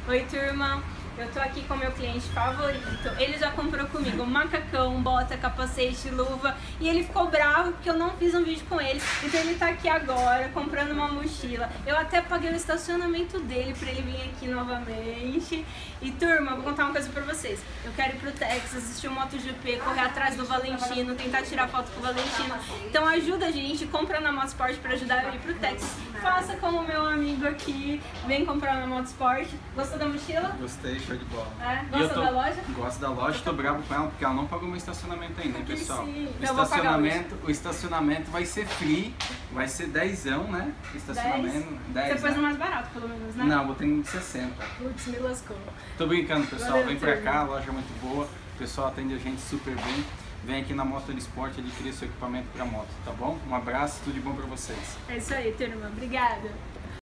Oi, turma! Eu tô aqui com o meu cliente favorito. Ele já comprou comigo macacão, bota, capacete, luva e ele ficou bravo porque eu não fiz um vídeo com ele. Então ele tá aqui agora comprando uma mochila. Eu até paguei o estacionamento dele pra ele vir aqui novamente. E turma, vou contar uma coisa pra vocês. Eu quero ir pro Texas, assistir o MotoGP, correr atrás do Valentino, tentar tirar foto com o Valentino. Então ajuda a gente, compra na Motosport pra ajudar eu a ir pro Texas. Faça como o meu amigo aqui, vem comprar na Motosport. Gostou da mochila? Gostei, show de bola. É? Gosta da loja? Gosto da loja, tô bravo com ela porque ela não pagou meu estacionamento ainda, hein, pessoal? Sim. O estacionamento vai ser free, vai ser 10ão, né? Estacionamento, 10. Você pôs né? no mais barato, pelo menos, né? Não, botei no de 60. Putz, me lascou. Tô brincando, pessoal. Valeu, Vem pra turma. cá, a loja é muito boa. O pessoal atende a gente super bem. Vem aqui na Moto Esporte, ele cria seu equipamento pra moto, tá bom? Um abraço, tudo de bom pra vocês. É isso aí, turma. Obrigada.